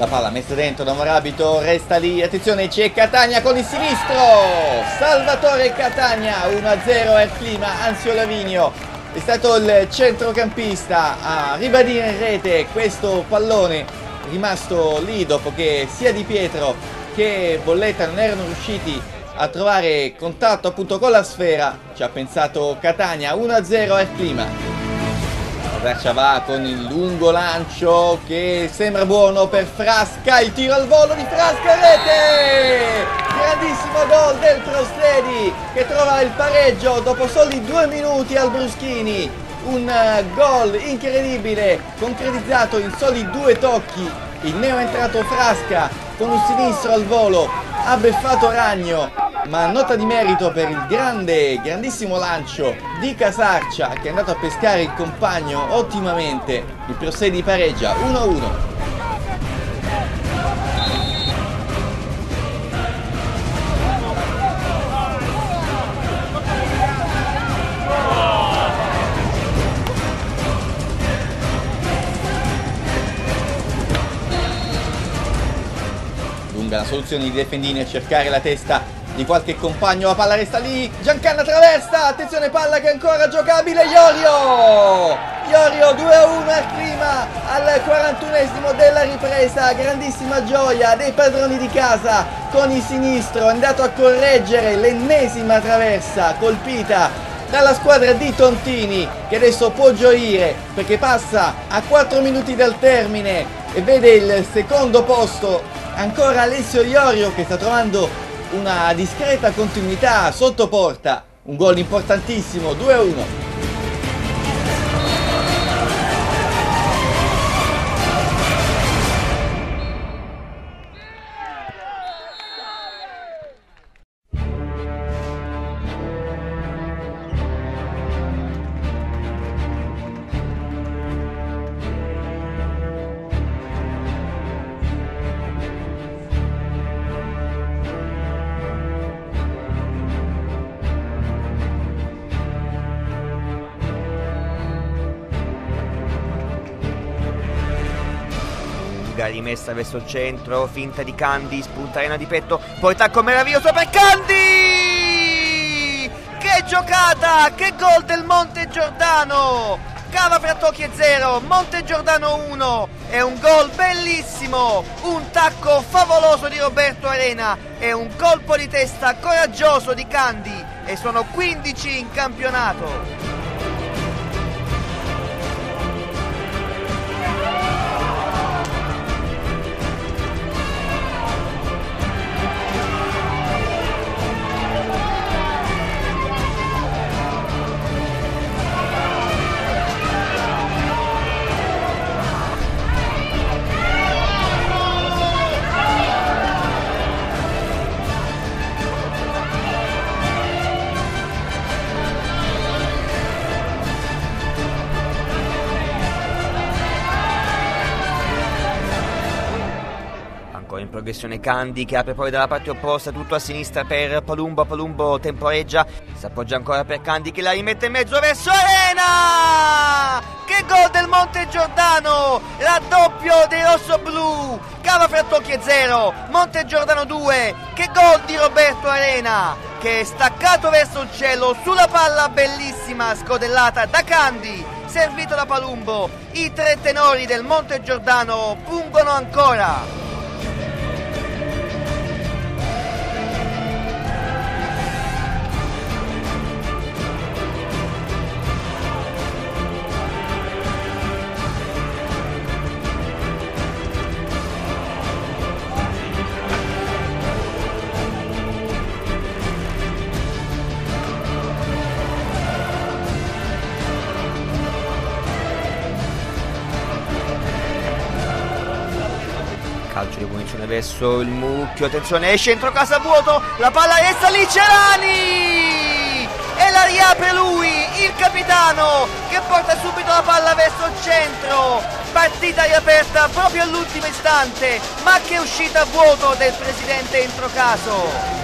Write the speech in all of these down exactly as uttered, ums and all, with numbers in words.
La palla messa dentro da Morabito, resta lì, attenzione, c'è Catania con il sinistro, Salvatore Catania, uno a zero è il clima. Anzio Lavinio è stato il centrocampista a ribadire in rete questo pallone rimasto lì dopo che sia Di Pietro che Bolletta non erano riusciti a trovare contatto appunto con la sfera. Ci ha pensato Catania, uno a zero è il clima. Casarcia va con il lungo lancio che sembra buono per Frasca, il tiro al volo di Frasca, rete! Grandissimo gol del Prostedi che trova il pareggio dopo soli due minuti al Bruschini. Un gol incredibile, concretizzato in soli due tocchi. Il neoentrato Frasca con un sinistro al volo ha beffato Ragno, ma nota di merito per il grande, grandissimo lancio di Casarcia che è andato a pescare il compagno ottimamente. Il Prostedi pareggia uno a uno. La soluzione di Defendini a cercare la testa di qualche compagno, la palla resta lì, Giancanna traversa, attenzione, palla che è ancora giocabile, Iorio! Iorio due a uno al clima al quarantunesimo della ripresa, grandissima gioia dei padroni di casa con il sinistro, è andato a correggere l'ennesima traversa colpita dalla squadra di Tontini che adesso può gioire perché passa a quattro minuti dal termine e vede il secondo posto. Ancora Alessio Iorio che sta trovando una discreta continuità sotto porta. Un gol importantissimo, due a uno. Rimessa verso il centro, finta di Candi, spunta arena di petto, poi tacco meraviglioso per Candi! Che giocata, che gol del Montegiordano! Cava Frattocchi zero, Montegiordano uno, è un gol bellissimo, un tacco favoloso di Roberto Arena, è un colpo di testa coraggioso di Candi e sono quindici in campionato. In progressione Candi che apre poi dalla parte opposta, tutto a sinistra per Palumbo, Palumbo temporeggia, si appoggia ancora per Candi che la rimette in mezzo verso Arena! Che gol del Montegiordano, raddoppio dei rossoblù, Cava Frattocchi zero, Montegiordano due, che gol di Roberto Arena che è staccato verso il cielo sulla palla bellissima scodellata da Candi, servito da Palumbo. I tre tenori del Montegiordano pungono ancora. Calcio di punizione verso il mucchio, attenzione, esce entro casa vuoto, la palla resta lì, Cerani! E la riapre lui, il capitano, che porta subito la palla verso il centro. Partita riaperta proprio all'ultimo istante, ma che uscita a vuoto del presidente Introcaso.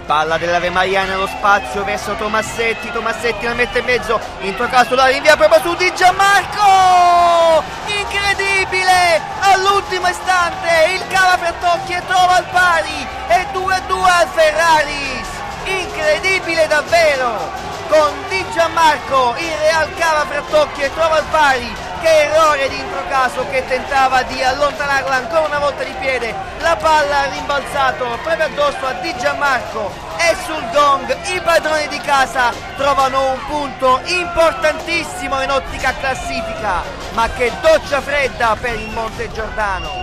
Palla dell'Ave Maria nello spazio verso Tomassetti, Tomassetti la mette in mezzo, introcato la rinvia proprio su Di Gianmarco! Incredibile! All'ultimo istante il cava Frattocchi e trova il pari, e due a due al Ferraris! Incredibile davvero! Con Di Gianmarco il Real cava Frattocchi e trova il pari. Che errore di Introcaso che tentava di allontanarla ancora una volta di piede. La palla ha rimbalzato proprio addosso a Di Gianmarco e sul gong i padroni di casa trovano un punto importantissimo in ottica classifica. Ma che doccia fredda per il Monte Giordano.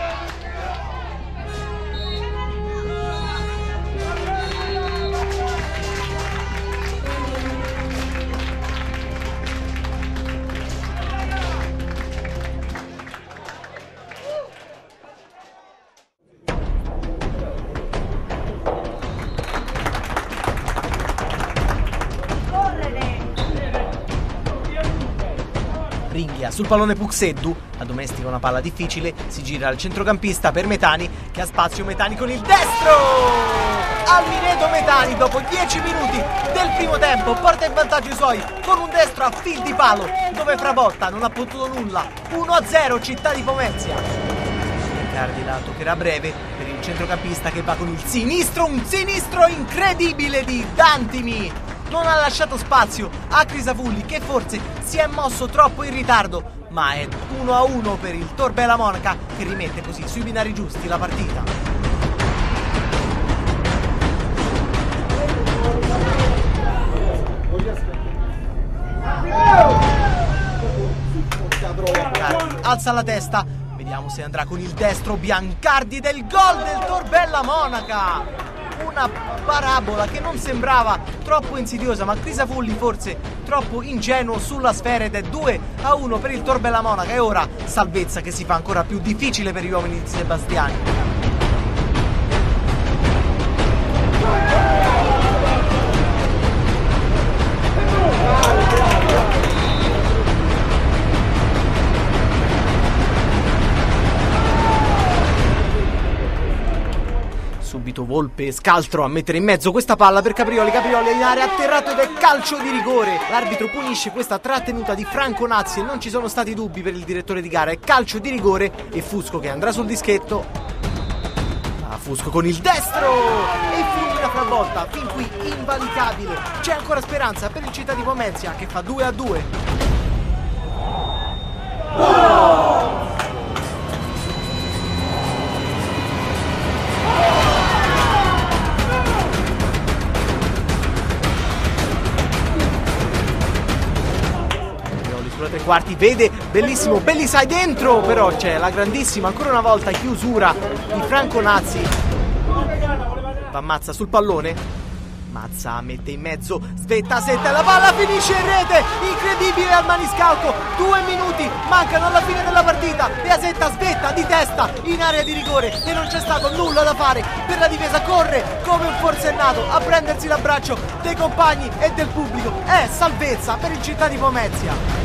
Ringhia sul pallone Puxeddu, addomestica una palla difficile, si gira al centrocampista per Metani che ha spazio. Metani con il destro! Almineto Metani dopo dieci minuti del primo tempo porta in vantaggio i suoi con un destro a fil di palo dove Frabotta non ha potuto nulla. uno a zero Città di Pomezia. Riccardi la toccherà breve per il centrocampista che va con il sinistro, un sinistro incredibile di Dantimi. Non ha lasciato spazio a Crisafulli che forse si è mosso troppo in ritardo, ma è uno a uno per il Torbella Monaca che rimette così sui binari giusti la partita. Biancardi alza la testa, vediamo se andrà con il destro. Biancardi del gol del Torbella Monaca. Una parabola che non sembrava troppo insidiosa, ma Crisafulli forse troppo ingenuo sulla sfera, ed è due a uno per il Torbella Monaca. E ora salvezza che si fa ancora più difficile per gli uomini di Sebastiani. Subito Volpe scaltro a mettere in mezzo questa palla per Caprioli. Caprioli è in area, atterrato ed è calcio di rigore. L'arbitro punisce questa trattenuta di Franco Nazzi e non ci sono stati dubbi per il direttore di gara. È calcio di rigore e Fusco che andrà sul dischetto. Ah, Fusco con il destro e fulmina Frabotta, fin qui invalicabile. C'è ancora speranza per il Città di Pomezia che fa due a due. Oh! Tre quarti, vede bellissimo Bellisai dentro, però c'è la grandissima ancora una volta chiusura di Franco Nazzi. Va Mazza sul pallone, Mazza mette in mezzo, svetta sette, la palla finisce in rete, incredibile al maniscalco. Due minuti mancano alla fine della partita e Asetta svetta di testa in area di rigore e non c'è stato nulla da fare per la difesa. Corre come un forsennato a prendersi l'abbraccio dei compagni e del pubblico. È salvezza per il Città di Pomezia.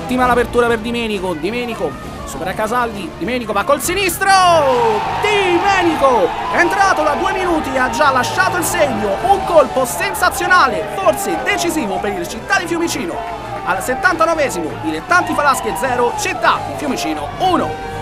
ottima l'apertura per Domenico, Domenico supera Casaldi, Domenico va col sinistro, Domenico è entrato da due minuti e ha già lasciato il segno, un colpo sensazionale, forse decisivo per il Città di Fiumicino. Al settantanovesimo, Dilettanti Falasche zero, Città di Fiumicino uno.